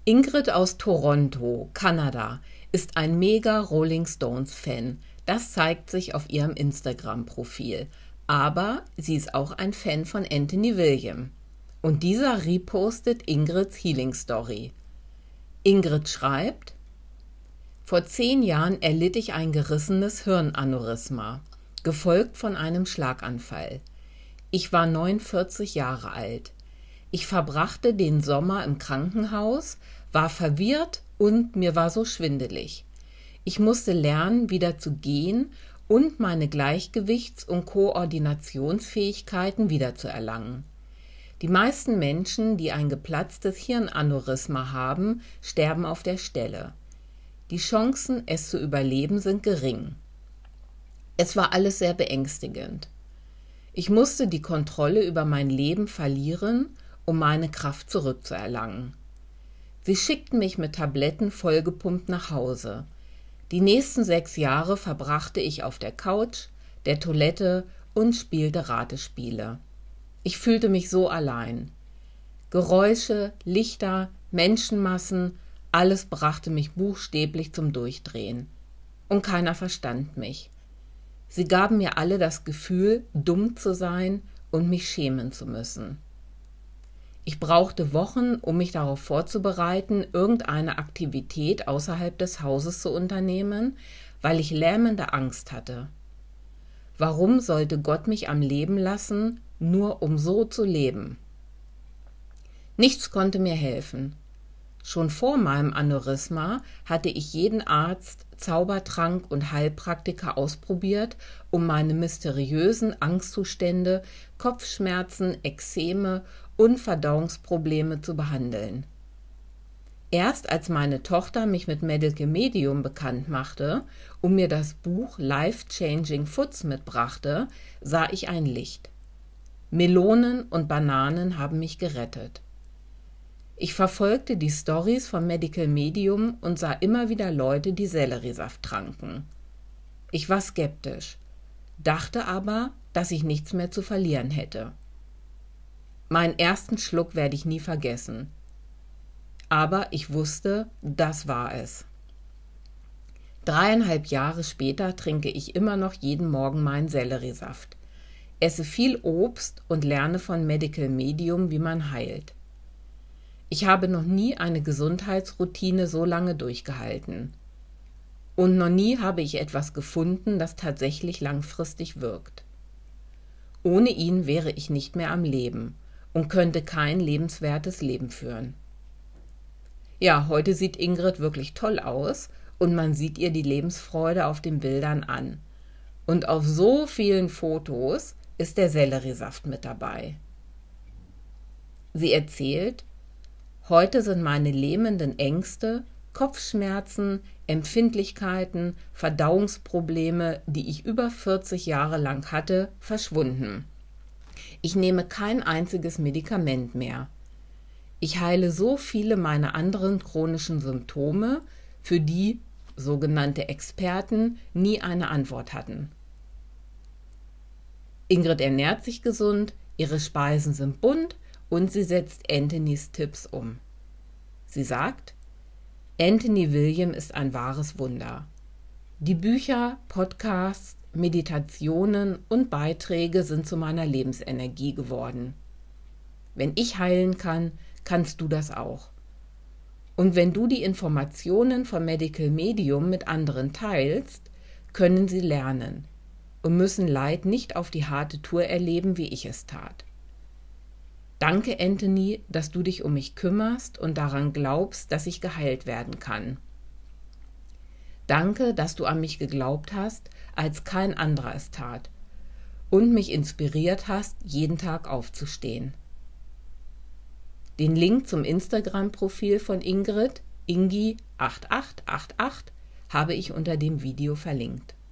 Ingrid aus Toronto, Kanada, ist ein mega Rolling Stones-Fan. Das zeigt sich auf ihrem Instagram-Profil. Aber sie ist auch ein Fan von Anthony William. Und dieser repostet Ingrids Healing Story. Ingrid schreibt: Vor 10 Jahren erlitt ich ein gerissenes Hirnaneurysma, gefolgt von einem Schlaganfall. Ich war 49 Jahre alt. Ich verbrachte den Sommer im Krankenhaus, war verwirrt und mir war so schwindelig. Ich musste lernen, wieder zu gehen und meine Gleichgewichts- und Koordinationsfähigkeiten wiederzuerlangen. Die meisten Menschen, die ein geplatztes Hirnaneurysma haben, sterben auf der Stelle. Die Chancen, es zu überleben, sind gering. Es war alles sehr beängstigend. Ich musste die Kontrolle über mein Leben verlieren, um meine Kraft zurückzuerlangen. Sie schickten mich mit Tabletten vollgepumpt nach Hause. Die nächsten 6 Jahre verbrachte ich auf der Couch, der Toilette und spielte Ratespiele. Ich fühlte mich so allein. Geräusche, Lichter, Menschenmassen, alles brachte mich buchstäblich zum Durchdrehen. Und keiner verstand mich. Sie gaben mir alle das Gefühl, dumm zu sein und mich schämen zu müssen. Ich brauchte Wochen, um mich darauf vorzubereiten, irgendeine Aktivität außerhalb des Hauses zu unternehmen, weil ich lähmende Angst hatte. Warum sollte Gott mich am Leben lassen, nur um so zu leben? Nichts konnte mir helfen. Schon vor meinem Aneurysma hatte ich jeden Arzt, Zaubertrank und Heilpraktiker ausprobiert, um meine mysteriösen Angstzustände, Kopfschmerzen, Ekzeme und Verdauungsprobleme zu behandeln. Erst als meine Tochter mich mit Medical Medium bekannt machte und mir das Buch Life Changing Foods mitbrachte, sah ich ein Licht. Melonen und Bananen haben mich gerettet. Ich verfolgte die Stories vom Medical Medium und sah immer wieder Leute, die Selleriesaft tranken. Ich war skeptisch, dachte aber, dass ich nichts mehr zu verlieren hätte. Meinen ersten Schluck werde ich nie vergessen. Aber ich wusste, das war es. 3,5 Jahre später trinke ich immer noch jeden Morgen meinen Selleriesaft, esse viel Obst und lerne von Medical Medium, wie man heilt. Ich habe noch nie eine Gesundheitsroutine so lange durchgehalten. Und noch nie habe ich etwas gefunden, das tatsächlich langfristig wirkt. Ohne ihn wäre ich nicht mehr am Leben und könnte kein lebenswertes Leben führen. Ja, heute sieht Ingrid wirklich toll aus und man sieht ihr die Lebensfreude auf den Bildern an. Und auf so vielen Fotos ist der Selleriesaft mit dabei. Sie erzählt: Heute sind meine lähmenden Ängste, Kopfschmerzen, Empfindlichkeiten, Verdauungsprobleme, die ich über 40 Jahre lang hatte, verschwunden. Ich nehme kein einziges Medikament mehr. Ich heile so viele meiner anderen chronischen Symptome, für die sogenannte Experten nie eine Antwort hatten. Ingrid ernährt sich gesund, ihre Speisen sind bunt und sie setzt Anthonys Tipps um. Sie sagt: Anthony William ist ein wahres Wunder. Die Bücher, Podcasts, Meditationen und Beiträge sind zu meiner Lebensenergie geworden. Wenn ich heilen kann, kannst du das auch. Und wenn du die Informationen vom Medical Medium mit anderen teilst, können sie lernen und müssen Leid nicht auf die harte Tour erleben, wie ich es tat. Danke, Anthony, dass du dich um mich kümmerst und daran glaubst, dass ich geheilt werden kann. Danke, dass du an mich geglaubt hast, als kein anderer es tat und mich inspiriert hast, jeden Tag aufzustehen. Den Link zum Instagram-Profil von Ingrid, Ingi8888, habe ich unter dem Video verlinkt.